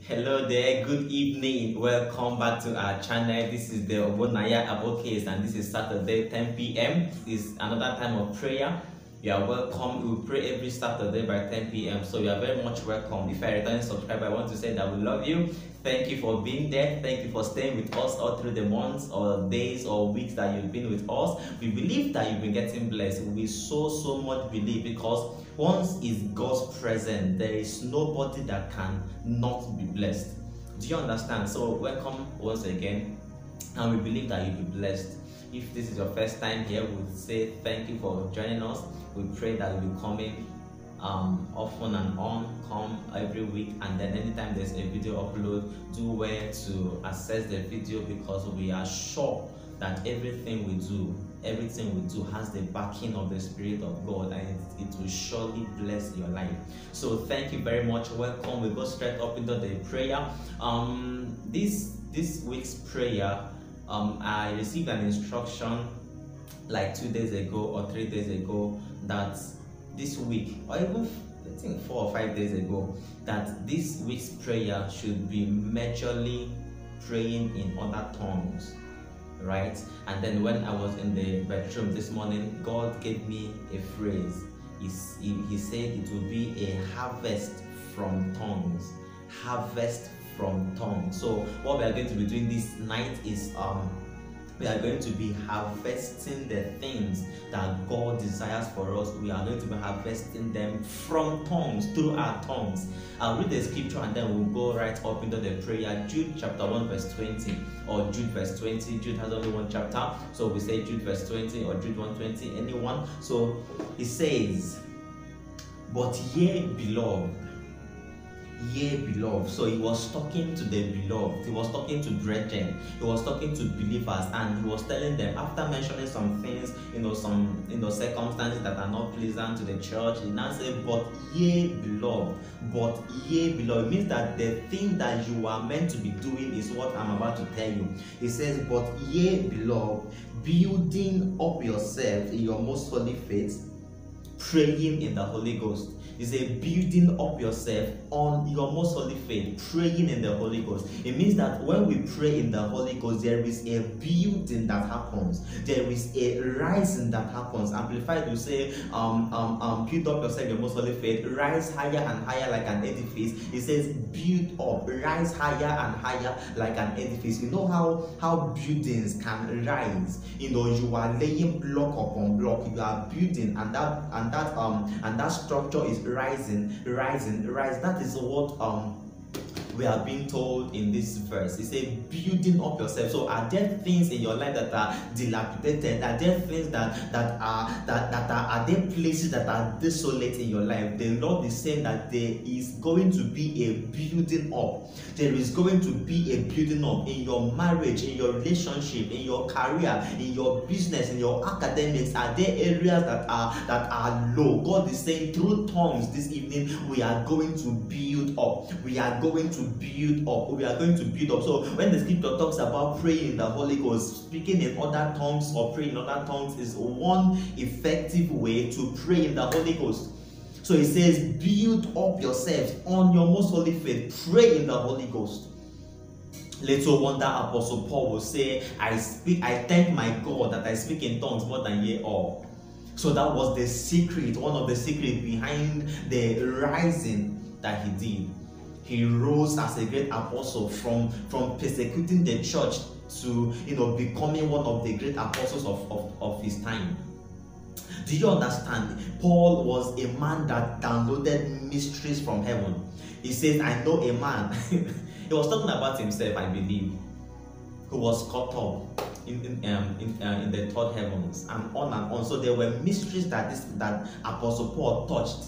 Hello there, good evening. Welcome back to our channel. This is the Obonaya Abokes and this is Saturday 10 p.m. This is another time of prayer. You are welcome. We pray every Saturday by 10 p.m. So you are very much welcome. If you're a returning subscriber, I want to say that we love you. Thank you for being there. Thank you for staying with us all through the months or days or weeks that you've been with us. We believe that you've been getting blessed. We so much believe, because once is God's presence, there is nobody that can not be blessed. Do you understand? So welcome once again, and we believe that you'll be blessed. If this is your first time here, we'll say thank you for joining us. We pray that you'll be coming often and on, come every week, and then anytime there's a video upload, do well to access the video, because we are sure that everything we do has the backing of the Spirit of God, and it will surely bless your life. So thank you very much. Welcome. We go straight up into the prayer. This week's prayer, I received an instruction like 2 days ago or 3 days ago that this week, or even I think 4 or 5 days ago, that this week's prayer should be majorly praying in other tongues, right? And then when I was in the bedroom this morning, God gave me a phrase. He said it will be a harvest from tongues. Harvest from tongues. So what we are going to be doing this night is we are going to be harvesting the things that God desires for us. We are going to be harvesting them from tongues, through our tongues. I'll read the scripture and then we'll go right up into the prayer. Jude chapter 1 verse 20, or Jude verse 20. Jude has only one chapter, so we say Jude verse 20 or Jude 1:20, anyone. So he says, "But ye beloved, ye beloved." So he was talking to the beloved, he was talking to brethren, he was talking to believers, and he was telling them, after mentioning some things, some circumstances that are not pleasant to the church, he now said, "But ye beloved." But ye beloved, it means that the thing that you are meant to be doing is what I'm about to tell you. He says, "But ye beloved, building up yourself in your most holy faith, praying in the Holy Ghost." Is a building up yourself on your most holy faith, praying in the Holy Ghost. It means that when we pray in the Holy Ghost, there is a building that happens. There is a rising that happens. Amplified will say, build up yourself in your most holy faith, rise higher and higher like an edifice. It says, build up, rise higher and higher like an edifice. You know how buildings can rise. You are laying block upon block. You are building, and that structure is rising. That is what we are being told in this verse. It says building up yourself. So are there things in your life that are dilapidated? Are there things that are there places that are desolate in your life? The Lord is saying that there is going to be a building up. There is going to be a building up in your marriage, in your relationship, in your career, in your business, in your academics. Are there areas that are low? God is saying through tongues this evening, we are going to build up. We are going to build up. We are going to build up. So when the scripture talks about praying in the Holy Ghost, speaking in other tongues or praying in other tongues is one effective way to pray in the Holy Ghost. So it says, build up yourselves on your most holy faith, pray in the Holy Ghost. Little wonder Apostle Paul will say, I thank my God that I speak in tongues more than ye all. So that was the secret, one of the secrets behind the rising that he did. He rose as a great apostle from persecuting the church to becoming one of the great apostles of his time. Do you understand? Paul was a man that downloaded mysteries from heaven. He says, I know a man. He was talking about himself, I believe, who was caught up in the third heavens, and on. So there were mysteries that Apostle Paul touched.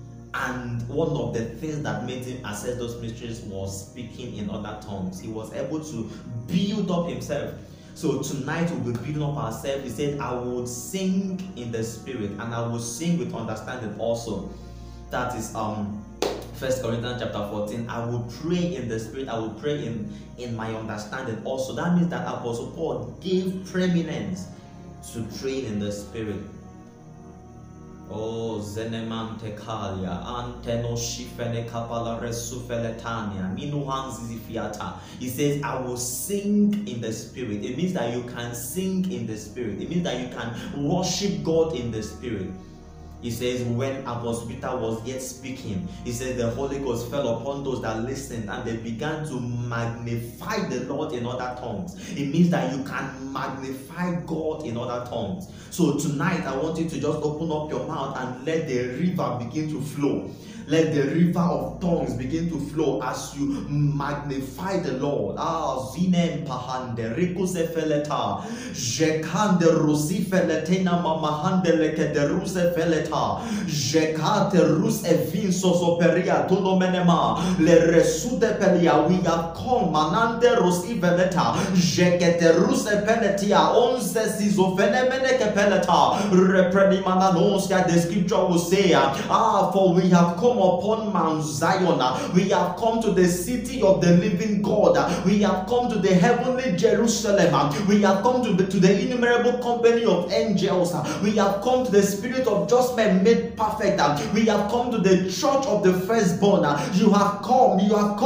And one of the things that made him access those mysteries was speaking in other tongues. He was able to build up himself. So tonight we'll be building up ourselves. He said, I will sing in the spirit and I will sing with understanding also. That is 1 Corinthians chapter 14. I will pray in the spirit. I will pray in my understanding also. That means that Apostle Paul gave preeminence to praying in the spirit. Oh, Zenemante Kalia, Anteno Shifene Kapala Resufeletania, Minuhanzi Fiata. He says, I will sing in the spirit. It means that you can sing in the spirit. It means that you can worship God in the spirit. He says, when Apostle Peter was yet speaking, he says the Holy Ghost fell upon those that listened and they began to magnify the Lord in other tongues. It means that you can magnify God in other tongues. So tonight, I want you to just open up your mouth and let the river begin to flow. Let the river of tongues begin to flow as you magnify the Lord. Ah, zinem pahande rikuse feleta, jekande rusi feletena mamahande leke de ruse feleta, jekate rus evin sosoperia tonomenema le resude pelia. We have come manande rusi veleta, jekete ruse peletia onze sizofenemene kepeleta reprenimana noska. The scripture will say, for we have come upon Mount Zion, we have come to the city of the living God, we have come to the heavenly Jerusalem, we have come to the innumerable company of angels, we have come to the spirit of just men made perfect, we have come to the church of the firstborn. You have come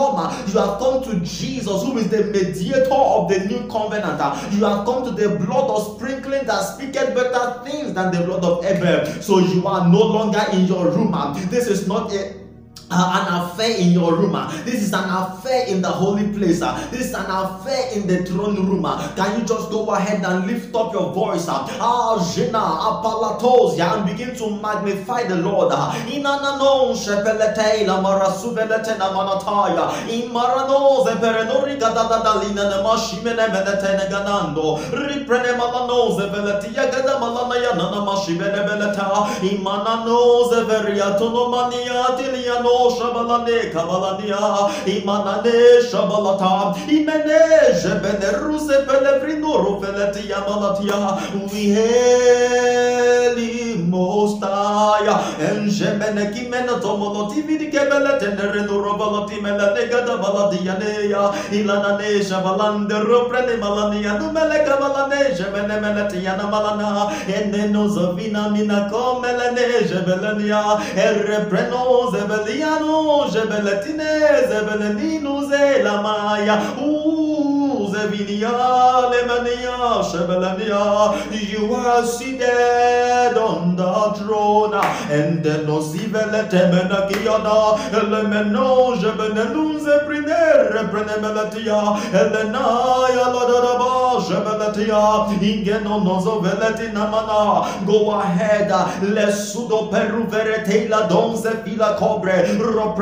to Jesus, who is the mediator of the new covenant. You have come to the blood of sprinkling that speaketh better things than the blood of Abel. So you are no longer in your room. This is not an affair in your room. This is an affair in the holy place. This is an affair in the throne room. Can you just go ahead and lift up your voice? Jena apalatosia, and begin to magnify the Lord. Inananon shepelete la marasuvelete na manataya. Imaranos eperenori gadadalina na mashimene melete ganando. Riprene malanos eveletia gadamalana na mashimene beleta. Imananos everiatonomania tiliano. Shabalane Kabalania Imanane Shabalata Imene Jebeneruse Pelevrino Rufeletia Malatia. We hail him most high and Jemene Kimena Tomoloti Vidikebele Tenerino Robaloti Melanega Baladianea Ilanane Shabalande Roprene Malania Numele Kabalane Jemene Meletiana Malana Enenozovina Mina Comelane Jebelania Errepreno Zebelia. Jebeletine, Zebelenino, Zelamaya, Zevinia, Lemania, Shebelania. You are seated on the throne, and the Nosiveltemenakiana, Elemeno, Jebenelun, Zepriner, Prenemelatia, Elenaya, Ladaraba, Jebeletia, Ingenonozoveletina Mana. Go ahead, Lesudo Peru Veretela, Donze Villa Cobre.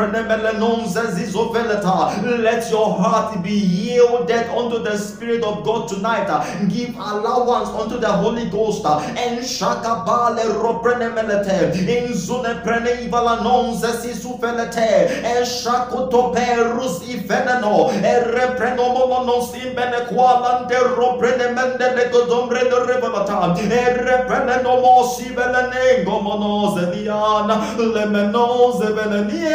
Let your heart be yielded unto the Spirit of God tonight. Give allowance unto the Holy Ghost. En shakabale roprenemelete. In zune prene ivalanonze sisufelete. En shakotoperus ifeneno. En reprenomonos imbene qualante roprenemende legodombre de revelata. En reprenomos ivelenengo monoseliana. Lemenoze velenia.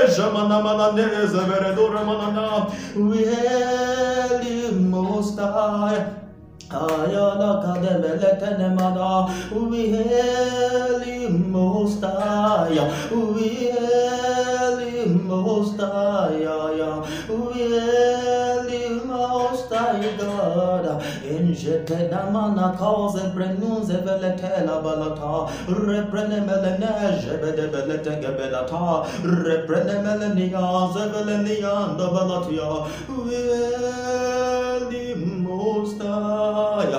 We hail him most high. Ayala kademeletenemada. We hail him most high. We hail him most high. We hail him most high God. In jetenamana cause prenunze veletela balata. Reprenemelene jebedebelete gebelata. Reprenemelenia zevelenia and balatia. We hail him most high.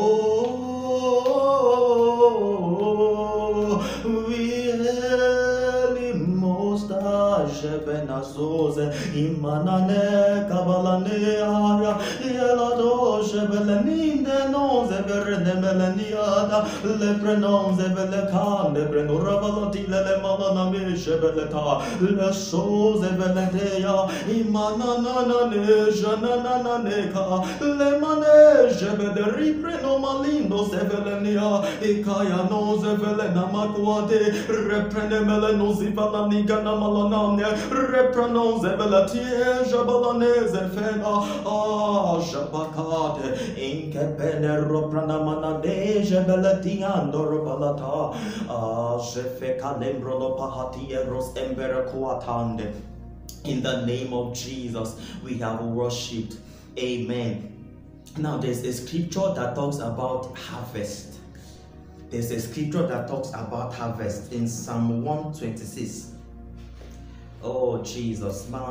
We hail him most high. Shebenazoze imanane kabalane aya yelado shebeleninde noze vernemeleniada leprenonze velekan leprenurabalati lemalana me shebeleta lesoze veletea imanana ne janana neka lemane shebederi prenomalindo sevelenia ikaya noze velena makwate reprenemele nozivalani gana malanane repre Ifranose Belatie Jabalanese Fena Jabakade Inkepenero Pranamana de Jabelatiando Balata Jefeka Lembrono Pahatieros Emberakuatande. In the name of Jesus, we have worshipped. Amen. Now, there's a scripture that talks about harvest. There's a scripture that talks about harvest in Psalm 126. Oh, Jesus. You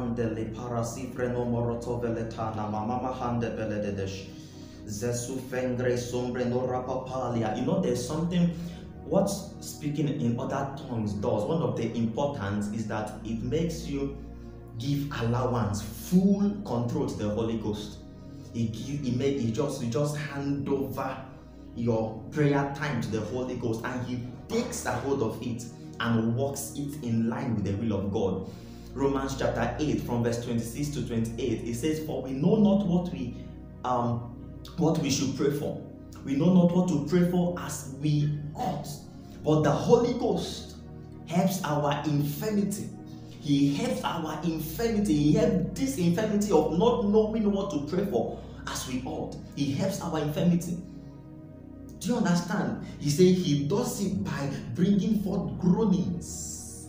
know, there's something, what speaking in other tongues does, one of the importance is that it makes you give allowance, full control to the Holy Ghost. You just hand over your prayer time to the Holy Ghost, and He takes a hold of it and works it in line with the will of God. Romans chapter 8 from verse 26 to 28, it says, "For we know not what we should pray for. We know not what to pray for as we ought, but the Holy Ghost helps our infirmity." He helps our infirmity. He helps this infirmity of not knowing what to pray for as we ought. He helps our infirmity. Do you understand? He said He does it by bringing forth groanings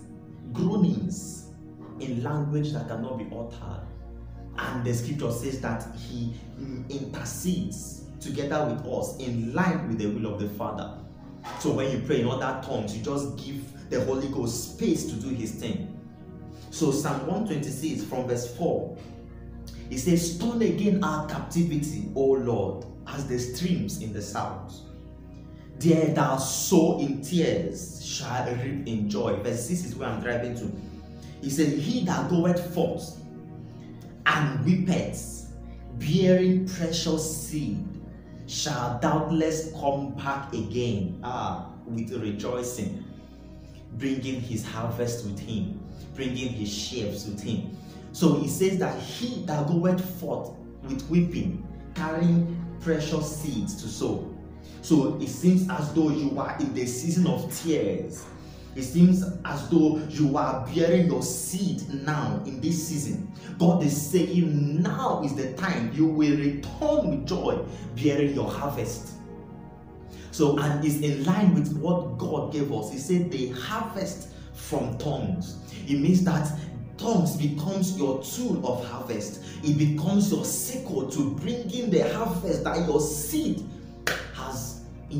in language that cannot be uttered. And the scripture says that He intercedes together with us in line with the will of the Father. So when you pray in other tongues, you just give the Holy Ghost space to do His thing. So Psalm 126 from verse 4, it says, "Turn again our captivity, O Lord, as the streams in the south. There thou sow in tears shall reap in joy." Verse 6 is where I'm driving to. He said, "He that goeth forth and weepeth, bearing precious seed, shall doubtless come back again, with rejoicing, bringing his harvest with him, bringing his sheaves with him." So he says that he that goeth forth with weeping, carrying precious seeds to sow. So it seems as though you are in the season of tears. It seems as though you are bearing your seed now in this season. God is saying now is the time you will return with joy, bearing your harvest. So, and it's in line with what God gave us. He said the harvest from tongues. It means that tongues becomes your tool of harvest. It becomes your sickle to bring in the harvest that your seed has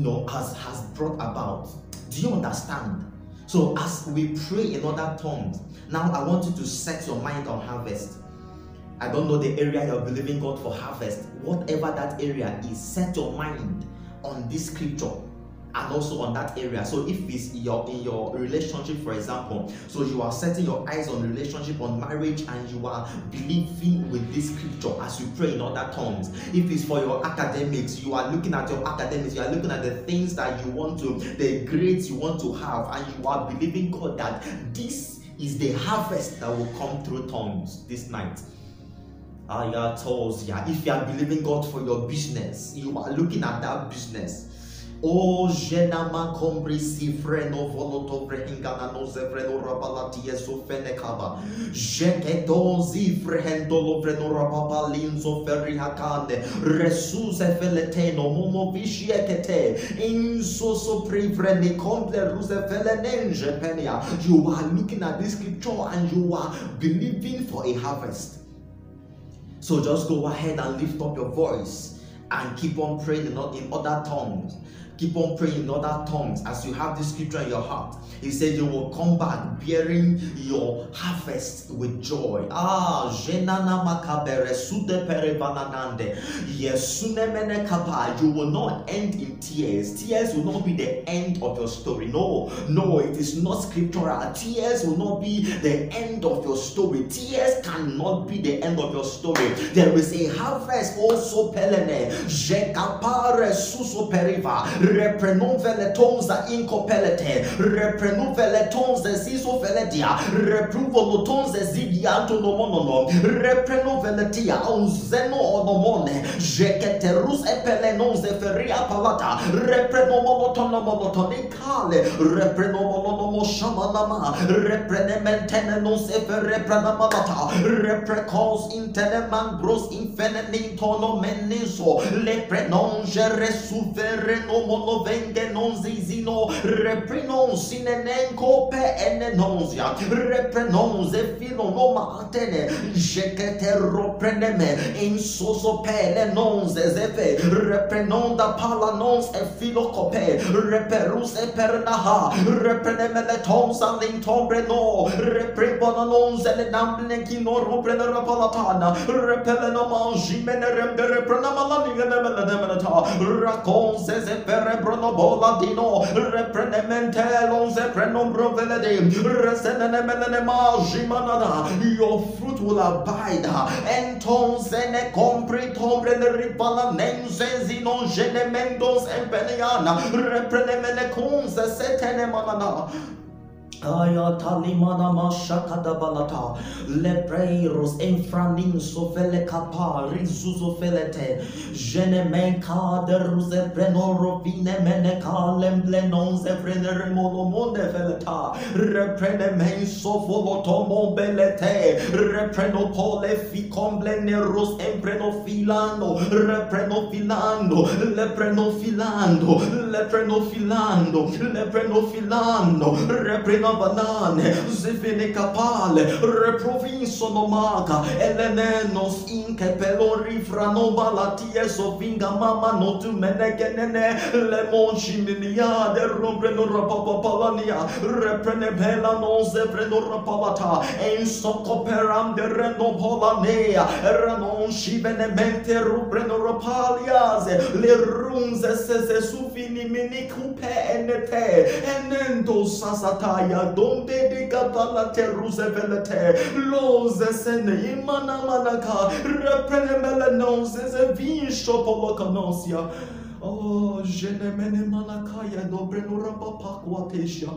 brought about. Do you understand? So as we pray in other tongues, now I want you to set your mind on harvest. I don't know the area you're believing God for harvest. Whatever that area is, set your mind on this scripture and also on that area. So if it's in your relationship, for example, so you are setting your eyes on relationship, on marriage, and you are believing with this scripture as you pray in other tongues. If it's for your academics, you are looking at your academics, you are looking at the things that you want to, the grades you want to have, and you are believing God that this is the harvest that will come through tongues this night. If you are believing God for your business, you are looking at that business. Oh, jenama compresi freno voloto vrehingana no zevreno rabalati esofenekaba. Jekedozi frehendo vreno rababalinzo ferihakande. Resuse feleteno momo vishiekete. Insoso privreni komple ruse felenenge penia. You are looking at this scripture and you are believing for a harvest. So just go ahead and lift up your voice and keep on praying in other tongues. Keep on praying in other tongues as you have this scripture in your heart. He said you will come back bearing your harvest with joy. You will not end in tears. Tears will not be the end of your story. No, it is not scriptural. Tears will not be the end of your story. Tears cannot be the end of your story. There is a harvest also pelene. Jekapare suso periva. reprenon veletonza incopelete, reprenon veletonza zizo veledia, repruvolotonza zidianto nomonono, reprenon veletia, unzeno onomone, jeketerus epelenonze feria palata, reprenomonotonomonotonicale, reprenomonomo shamanama, reprenementene non sefer reprenamalata, reprecons inteneman gros infenenitono meniso, leprenonge resuvereno monovenge non zizino, reprenon sinenenco pe enenonzia, reprenonze filonoma atene, jeketero preneme, insoso pele nonze zeve, reprenonda palanons e filocope, reperus e pernaha, reprenemele tonsa lintombreno, reprebonanos e namblekino romprenera palatana, repelena mangimene rembere prenamalaniganamelata, raconse e perebronobola dino, reprenementelons e prenombrovelede, resenemelene mangimanada, your fruit will abide, entonce ne compri tombre ne ripalanense zinon genemendos empeniana, reprenemene conse setene manana. Ayatalimana mashakada balata, lepreiros enfranin sofele kapa, rizuzo felete, genemenka de ruse prenoro fine meneka, lemblenon se prenere molomonde feleta, reprenemen sofolotomo belete, reprenopole ficomblneros emprenofilando, reprenofilando, leprenofilando, leprenofilando, leprenofilando, reprenofilando. Banane, zifine capale, reprovinso nomaca, elenenos inke pelori frano balatie sofinga mama no tu menegenene, lemon chiminia de rompreno rapapapalania, reprene bella non zepreno rapalata, en socoperam de renopolanea, ranon chivenemente rupreno rapaliaze, le runze se sufini mini coupe enete, enendo sasataya. Donde de gabala teruse velete, loze sene imana manaka, reprenemele nonze ze vincho polokanosia. Oh, jenemene manakaya dobreno rapapaquatesha.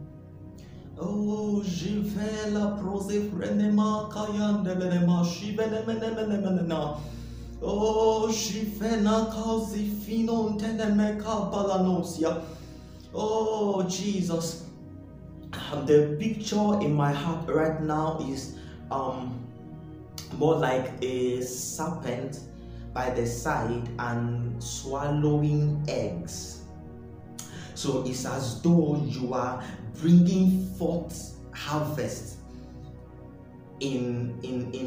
Oh, jivela prose frenema kayandelema shivenemenemenemena. Oh, shifena causi finon tenemeka balanosia. Oh, Jesus. The picture in my heart right now is more like a serpent by the side and swallowing eggs. So it's as though you are bringing forth harvest in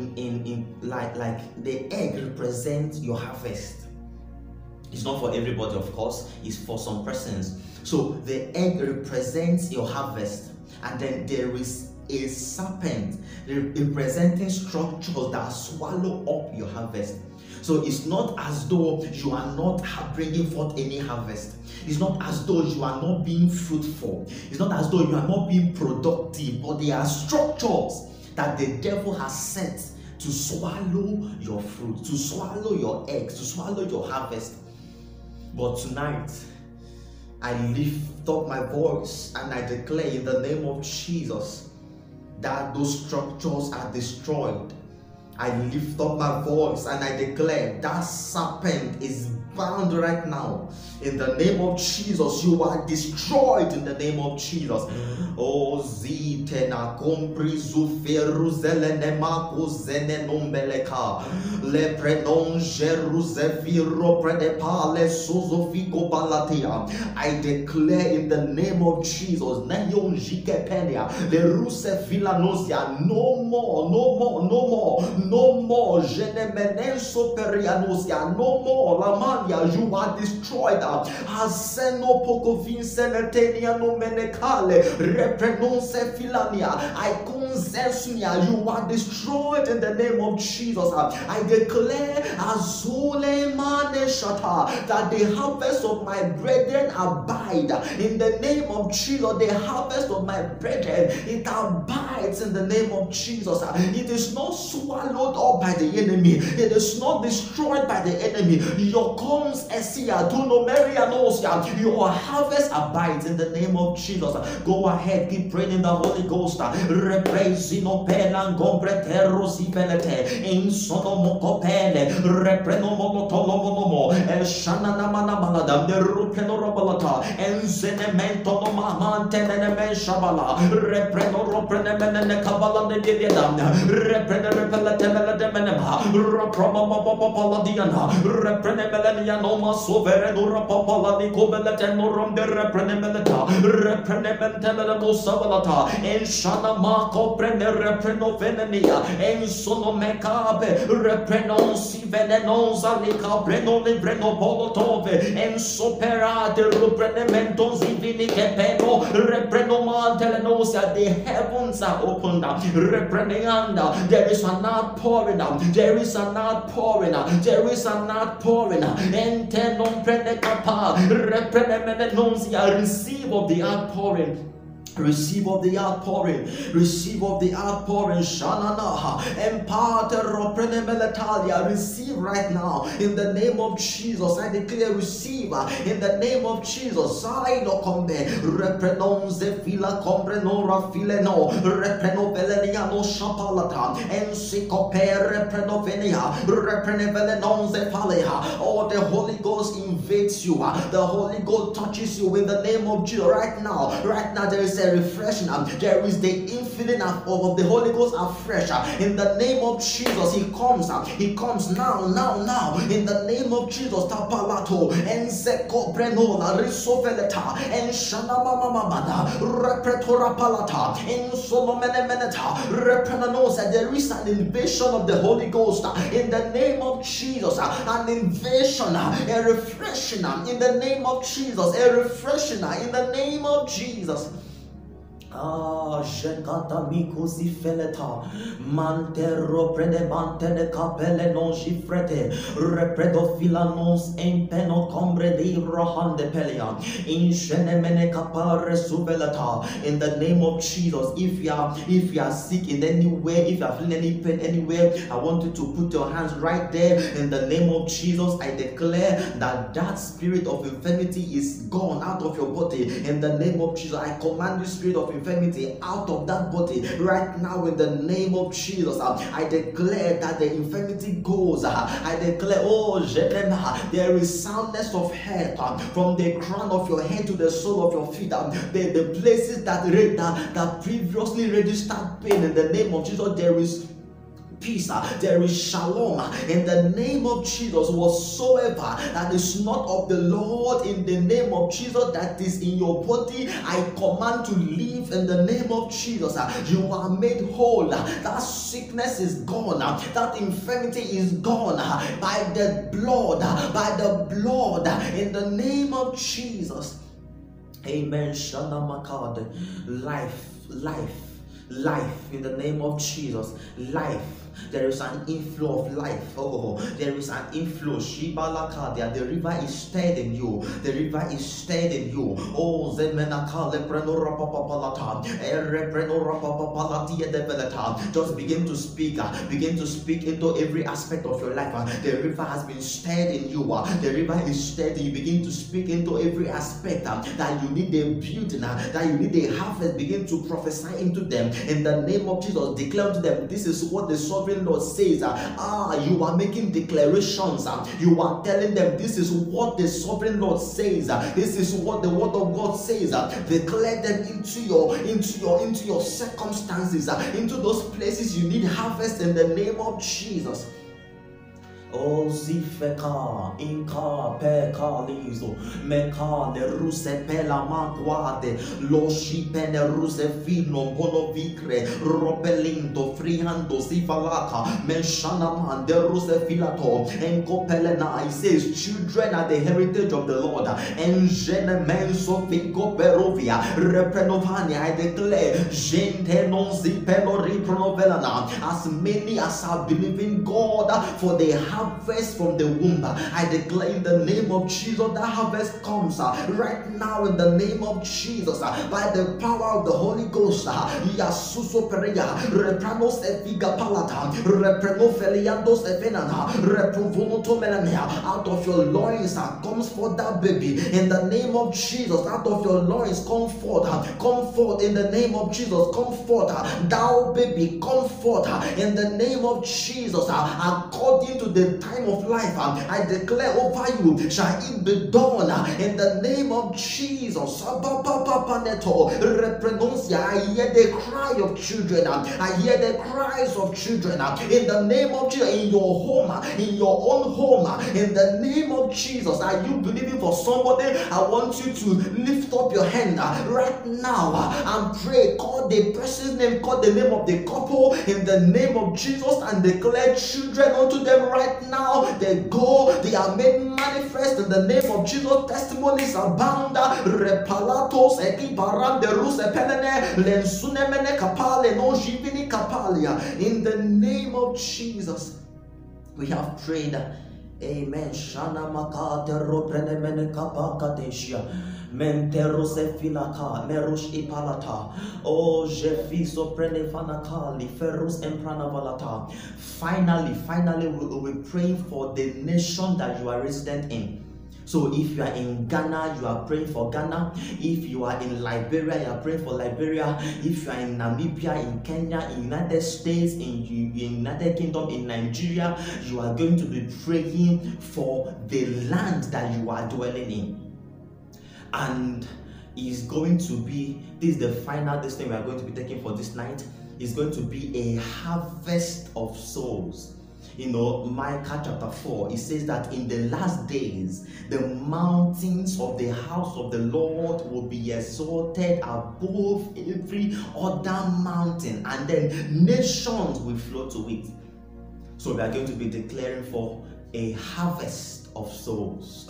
like the egg represents your harvest. It's not for everybody, of course, it's for some persons. So the egg represents your harvest, and then there is a serpent representing structures that swallow up your harvest. So it's not as though you are not bringing forth any harvest. It's not as though you are not being fruitful. It's not as though you are not being productive, but there are structures that the devil has set to swallow your fruit, to swallow your eggs, to swallow your harvest. But tonight, I lift up my voice and I declare in the name of Jesus that those structures are destroyed. I lift up my voice and I declare that serpent is bound right now. In the name of Jesus, you are destroyed in the name of Jesus. Oh, zitena compri zuferu zelenemaku zenenombeleka leprenon jeruzeviro predepale suzofico palatia. I declare in the name of Jesus, neyon jikepenia leruse vilanosia, no more, no more, no more, no more, jenemenenso perianosia, no more, lamania, you are destroyed. Aseno poco vincenetenia no menecale, reprenonse filania, I consesnia, you are destroyed in the name of Jesus. I declare azule mane shata, that the harvest of my brethren abide in the name of Jesus. The harvest of my brethren, it abides in the name of Jesus. It is not swallowed swallowed up by the enemy. It is not destroyed by the enemy. Your comes esia dunomerianosia. Your harvest abides in the name of Jesus. Go ahead, keep praying in the Holy Ghost. Represino pelan gombretero zivelete in sonomokopele reprenomotolomonomo shananamanamana de rupenorabalata and zenemento no mamanteneme shabala reprenoreprenemene kabala de diadam reprenerepelatema rapromamapapaladiana reprenemelanianoma soverenura papala nicobeletenorum de reprenemeleta reprenementelemo sabalata and shanamako prenereprenovenenia and sonomecabe reprenonsi venenosa lica prenone prenopolotove and soperate reprenementos divinike peno reprenomantelenosa. The heavens are opened up. Repreneanda. There is an outpouring out. There is an outpouring out. There is an outpouring out. Entenon prenecapa reprenemenenosia. Receive of the outpouring. Receive of the outpouring. Receive of the outpouring. Shanana. Empate roprenemeletalia. Receive right now. In the name of Jesus. I declare receive. In the name of Jesus. Saido combe. Reprenonze fila comprenora fileno. Reprenoveleniano shapalata. Ensicope reprenovenia. Reprenevelenonze falea. Oh, the Holy Ghost invades you. The Holy Ghost touches you in the name of Jesus. Right now. Right now there is a refreshing. There is the infilling of the Holy Ghost afresh. In the name of Jesus, He comes. He comes now. In the name of Jesus, Tapalato and Seko Brenola Risoveleta and Shanamamamada Repretora Palata and Solomenemeneta Reprenanosa. There is an invasion of the Holy Ghost in the name of Jesus. An invasion, a refreshing in the name of Jesus. A refreshing in the name of Jesus. Jekata mikusi feleta mantero prene mantene capelle non gifrete repredo filanos empeno combre di rohande pelia in shenemene capare subelata. In the name of Jesus, if you are sick in any way, if you are feeling any pain anywhere, I want you to put your hands right there. In the name of Jesus, I declare that spirit of infirmity is gone out of your body. In the name of Jesus, I command the spirit of infirmity out of that body right now in the name of Jesus. I declare that the infirmity goes. I declare, there is soundness of head from the crown of your head to the sole of your feet. The places that previously registered pain, in the name of Jesus, there is peace, there is shalom in the name of Jesus. Whatsoever that is not of the Lord, in the name of Jesus, that is in your body, I command to leave in the name of Jesus. You are made whole. That sickness is gone. That infirmity is gone by the blood, in the name of Jesus. Amen. Shanamakad. Life in the name of Jesus. Life. There is an inflow of life. There is an inflow. Shibalakadia. The river is stirred in you. The river is stirred in you. Oh, just begin to speak. Begin to speak into every aspect of your life. The river has been stirred in you. The river is stirred. You begin to speak into every aspect that you need a building, that you need a harvest. Begin to prophesy into them. In the name of Jesus, declare to them, this is what the sovereign Lord says. You are making declarations. You are telling them, this is what the sovereign Lord says. This is what the word of God says. Declare them into your circumstances, into those places you need harvest in the name of Jesus. Oh, zifeka inka pekalizo meka le ruse pela maguade lo shipene ruse fino bono vicre ropelindo friando zifalaka menshana man de ruse filato enko pelena. He says children are the heritage of the Lord and jene menso fico perovia reprenovania. I declare gente non zipelo ripronovelana. As many as are believing God for the harvest from the womb. I declare in the name of Jesus that harvest comes right now in the name of Jesus by the power of the Holy Ghost. Yasuso pereya repranos efiga palata repreno feliandos evenana reprovonoto melanea. Out of your loins comes forth that baby in the name of Jesus. Out of your loins come forth in the name of Jesus. Come forth, thou baby, come forth in the name of Jesus. According to the time of life, I declare over you, shall it be done in the name of Jesus. I hear the cry of children. I hear the cries of children in the name of Jesus. In your home, in your own home, in the name of Jesus. Are you believing for somebody? I want you to lift up your hand right now and pray. Call the person's name, call the name of the couple in the name of Jesus, and declare children unto them right now. They go, they are made manifest in the name of Jesus. Testimonies abound. Repalatos ekiparan de ruse penene lensunemene kapale no jivini kapalia. In the name of Jesus, we have prayed. Amen. Shana makate roprene mene kapakateshia. Mentero se filaka merush ipalata. Oh, jefiso prene fanakali ferus emprana valata. Finally, we pray for the nation that you are resident in. So if you are in Ghana, you are praying for Ghana. If you are in Liberia, you are praying for Liberia. If you are in Namibia, in Kenya, in United States, in United Kingdom, in Nigeria, you are going to be praying for the land that you are dwelling in. And is going to be, this is the final thing we are going to be taking for this night, is going to be a harvest of souls. You know, Micah chapter 4, it says that in the last days, the mountains of the house of the Lord will be exalted above every other mountain, and then nations will flow to it. So we are going to be declaring for a harvest of souls.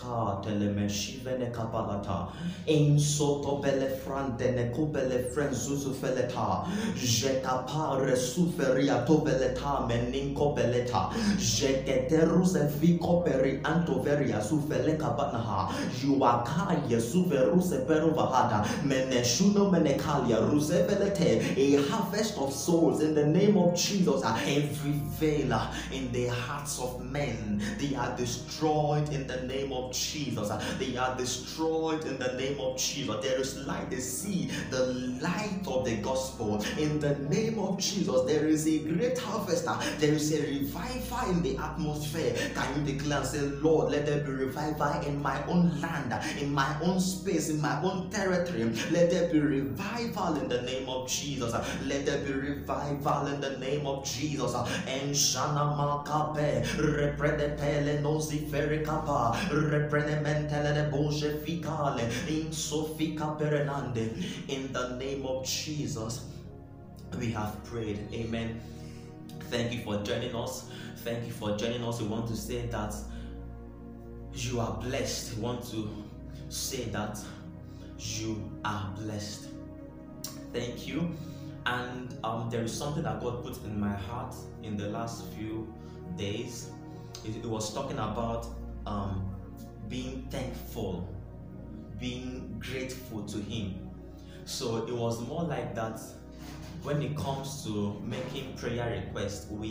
In soto bele frante ne kubele frenzuzu feleta jeta pare suferia to beleta meninko beleta jeketerus viko peri antoveria sufeleka banaha yuakaya suverus perovahada meneshuno menekalia rusevelete. A harvest of souls in the name of Jesus. Every veil in the hearts of men, they are destroyed in the name of Jesus. They are destroyed in the name of Jesus. There is light. They see the light of the gospel in the name of Jesus. There is a great harvest. There is a revival in the atmosphere. Can you declare and say, Lord, let there be revival in my own land, in my own space, in my own territory. Let there be revival in the name of Jesus. Let there be revival in the name of Jesus. And Shana Makape, reprede pele nozi fericapa, reprene mentele de boje ficale, in sofica perenande. In the name of Jesus, we have prayed. Amen. Thank you for joining us. Thank you for joining us. We want to say that you are blessed. We want to say that you are blessed. Thank you. And there is something that God put in my heart in the last few days. It was talking about being thankful, being grateful to Him. So it was more like that. When it comes to making prayer requests, we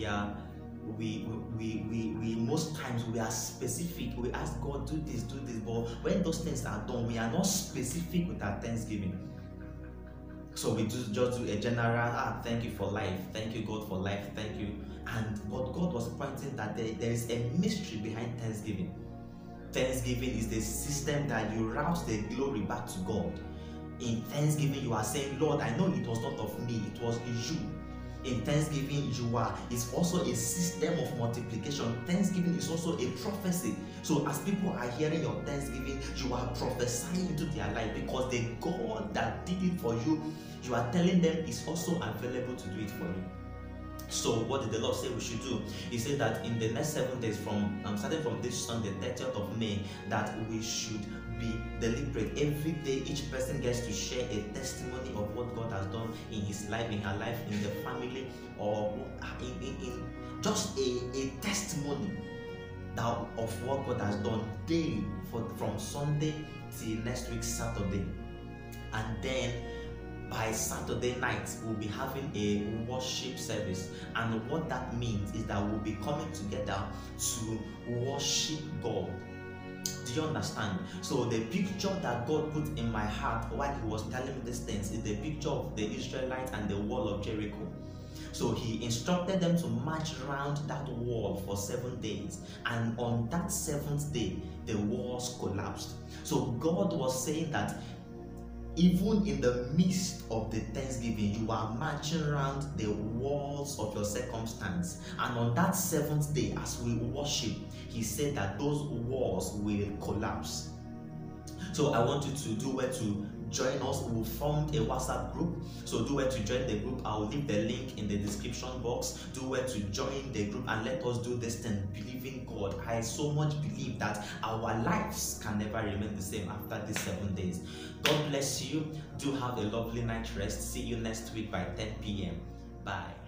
most times we are specific. We ask God, do this, but when those things are done, we are not specific with our thanksgiving. So we just do a general, thank you for life, thank you God for life, thank you. But God was pointing that there is a mystery behind thanksgiving. Thanksgiving is the system that you route the glory back to God. In thanksgiving, you are saying, Lord, I know it was not of me, it was you. In thanksgiving, it's also a system of multiplication. Thanksgiving is also a prophecy. So as people are hearing your thanksgiving, you are prophesying into their life, because the God that did it for you, you are telling them is also available to do it for you. So what did the Lord say we should do? He said that in the next 7 days, starting from this Sunday, 30th of May, that we should be deliberate. Every day, each person gets to share a testimony of what God has done in his life, in her life, in the family, or in just a testimony. of what God has done daily from Sunday till next week Saturday. And then by Saturday night we'll be having a worship service, and what that means is that we'll be coming together to worship God. Do you understand? So the picture that God put in my heart while he was telling me these things is the picture of the Israelites and the wall of Jericho. So he instructed them to march around that wall for 7 days, and on that 7th day the walls collapsed. So God was saying that even in the midst of the Thanksgiving, you are marching around the walls of your circumstance, and on that 7th day, as we worship, he said that those walls will collapse. So I want you to do well to join us. We formed a WhatsApp group, so do well to join the group. I'll leave the link in the description box. Do well to join the group and let us do this thing, believing God. I so much believe that our lives can never remain the same after these 7 days. God bless you. Do have a lovely night rest. See you next week by 10 p.m. Bye.